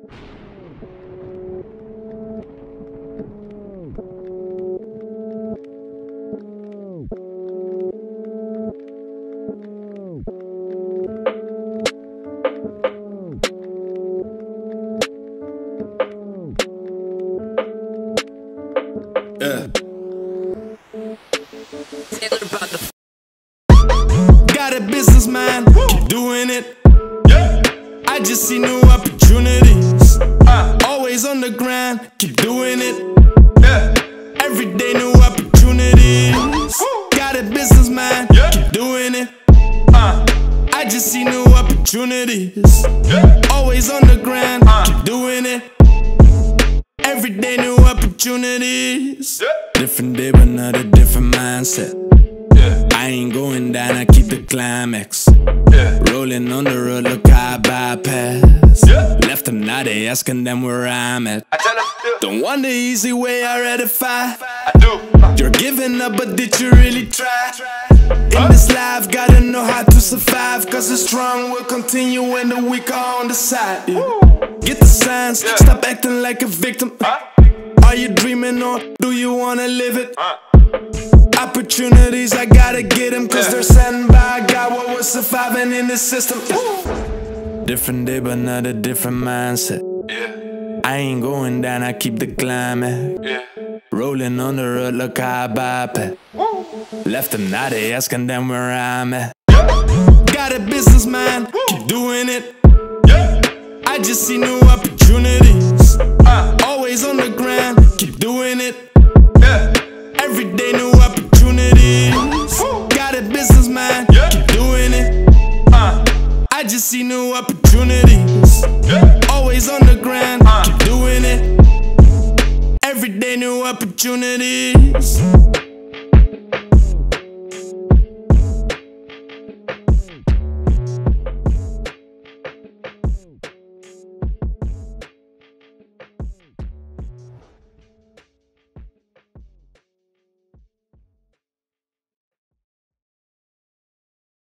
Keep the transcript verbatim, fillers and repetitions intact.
Yeah. Got a business mind, keep doing it. Yeah. I just see new opportunities. Uh. Always on the grind, keep doing it. Yeah. Every day new opportunities. Woo. Got a business mind, yeah. Keep doing it. Uh. I just see new opportunities. Yeah. Always on the grind, uh. Keep doing it. Every day new opportunities. Yeah. Different day but not a different mindset. Yeah. I ain't going down, I keep the climax. Yeah. Rolling on the road, look how I bypass. Yeah. Left them now, they asking them where I'm at. I tell them, yeah. Don't want the easy way, I rather fight. I do. Uh. You're giving up, but did you really try? In huh? This life, gotta know how to survive. Cause the strong will continue when the weak are on the side. Yeah. Get the signs, yeah. Stop acting like a victim. Huh? Are you dreaming or do you wanna live it? Huh? Opportunities, I gotta get them. Cause yeah. They're sent by God while we're surviving in the system. Yeah. Different day but not a different mindset. Yeah. I ain't going down, I keep the climbing. Yeah. Rolling on the road, look how I bypass. Left them now, they asking them where I'm at. Yeah. Got a business mind, woo. Keep doing it. Yeah. I just see new opportunities. Uh. Always on the grind, keep doing it. Yeah. Every day new opportunities. Woo. Got a business mind, yeah. Keep doing it. Uh. I just see new opportunities. Yeah. Always on the grind, uh. Keep doing it. Every day new opportunities.